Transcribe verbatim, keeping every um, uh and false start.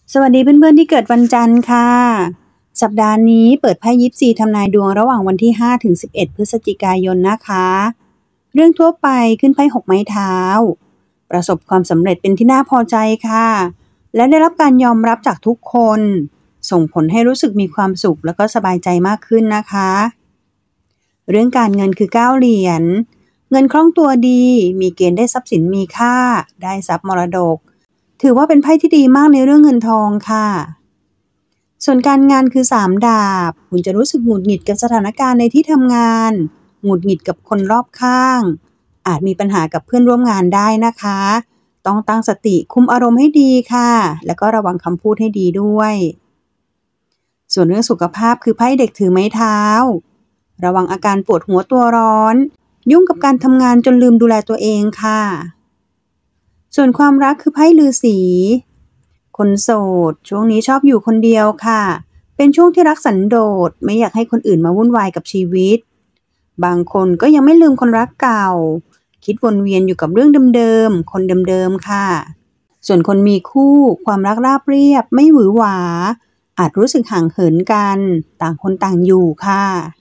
สวัสดีเพื่อนๆที่เกิดวันจันทร์ค่ะสัปดาห์นี้เปิดไพ่ยิปซีทำนายดวงระหว่างวันที่ห้าถึงสิบเอ็ดพฤศจิกายนนะคะเรื่องทั่วไปขึ้นไพ่หกไม้เท้าประสบความสำเร็จเป็นที่น่าพอใจค่ะและได้รับการยอมรับจากทุกคนส่งผลให้รู้สึกมีความสุขแล้วก็สบายใจมากขึ้นนะคะเรื่องการเงินคือเก้าเหรียญเงินคล่องตัวดีมีเกณฑ์ได้ทรัพย์สินมีค่าได้ทรัพย์มรดกถือว่าเป็นไพ่ที่ดีมากในเรื่องเงินทองค่ะส่วนการงานคือสามดาบคุณจะรู้สึกหงุดหงิดกับสถานการณ์ในที่ทำงานหงุดหงิดกับคนรอบข้างอาจมีปัญหากับเพื่อนร่วมงานได้นะคะต้องตั้งสติคุมอารมณ์ให้ดีค่ะแล้วก็ระวังคำพูดให้ดีด้วยส่วนเรื่องสุขภาพคือไพ่เด็กถือไม้เท้าระวังอาการปวดหัวตัวร้อนยุ่งกับการทำงานจนลืมดูแลตัวเองค่ะส่วนความรักคือไพ่ฤาษีคนโสดช่วงนี้ชอบอยู่คนเดียวค่ะเป็นช่วงที่รักสันโดษไม่อยากให้คนอื่นมาวุ่นวายกับชีวิตบางคนก็ยังไม่ลืมคนรักเก่าคิดวนเวียนอยู่กับเรื่องเดิมๆคนเดิมๆค่ะส่วนคนมีคู่ความรักราบเรียบไม่หวือหวาอาจรู้สึกห่างเหินกันต่างคนต่างอยู่ค่ะ